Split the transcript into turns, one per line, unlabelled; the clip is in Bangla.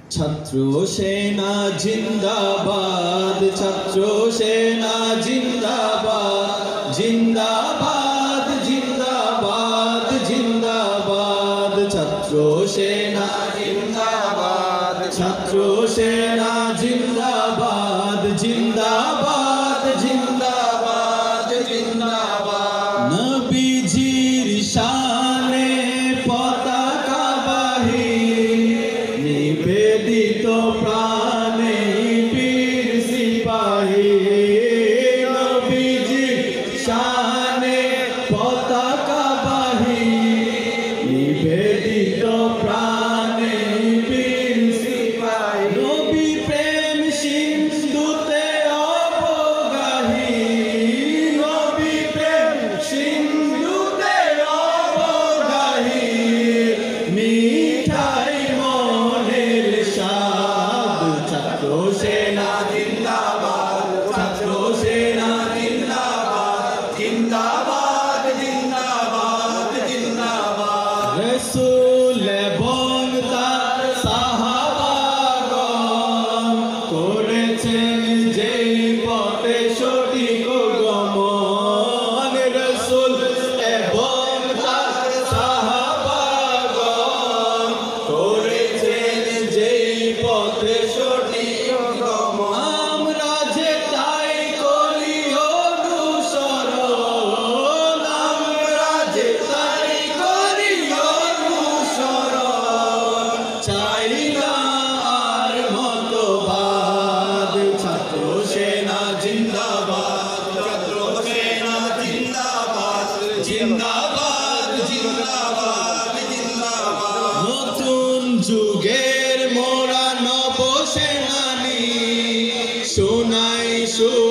ছাত্র সেনা জিন্দাবাদ, ছাত্র সেনা জিন্দাবাদ, জিন্দাবাদ জিন্দাবাদ জিন্দাবাদ। ছাত্র সেনা জিন্দাবাদ, ছাত্র সেনা জিন্দাবাদ, জিন্দাবাদ জিন্দাবাদ জিন্দাবাদ। নবীজির শানে পতাকা বাহি, নিবেদিত প্রাণে বীর সিপাহী। নবীজির শানে পতাকা বাহি, নিবেদিত প্রাণে বীর সিপাহী। নবী প্রেম সিন্ধুতে অবগাহী, নবী প্রেম সিন্ধুতে অবগাহী। মিঠাই মনের স্বাদ, ছাত্র সেনা জিন্দাবাদ, ছাত্র সেনা জিন্দাবাদ, জিন্দাবাদ জিন্দাবাদ জিন্দাবাদ। রসূল এবং তার সাহাবাগণ করেছেন যে পথে সঠিক গমন। রসূল এবং তার সাহাবাগণ করেছেন যে পথে সঠিক গমন। আমরা যে তাই করি অনুসরণ, আমরা যে তাই করি অনুসরণ। চাই না আর মতবাদ, ছাত্র সেনা জিন্দাবাদ, ছাত্র সেনা জিন্দাবাদ, জিন্দাবাদ জিন্দাবাদ জিন্দাবাদ। নতুন যুগের মোরা নব সেনানী, শোনাই